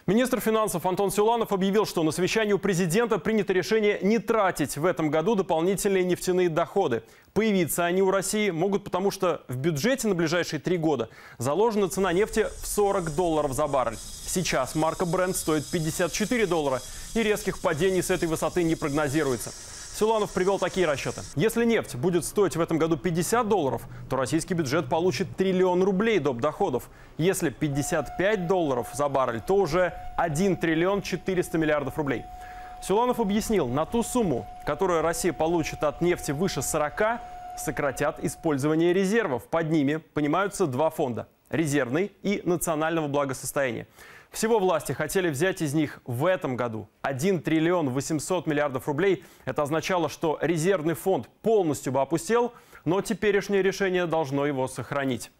Министр финансов Антон Силуанов объявил, что на совещании у президента принято решение не тратить в этом году дополнительные нефтяные доходы. Появиться они у России могут, потому что в бюджете на ближайшие 3 года заложена цена нефти в $40 за баррель. Сейчас марка Brent стоит $54, и резких падений с этой высоты не прогнозируется. Силуанов привел такие расчеты. Если нефть будет стоить в этом году $50, то российский бюджет получит $1 триллион доп. Доходов. Если $55 за баррель, то уже 1 триллион 400 миллиардов рублей. Силуанов объяснил, на ту сумму, которую Россия получит от нефти выше 40, сократят использование резервов. Под ними понимаются два фонда – резервный и национального благосостояния. Всего власти хотели взять из них в этом году 1 триллион 800 миллиардов рублей. Это означало, что резервный фонд полностью бы опустел, но теперешнее решение должно его сохранить.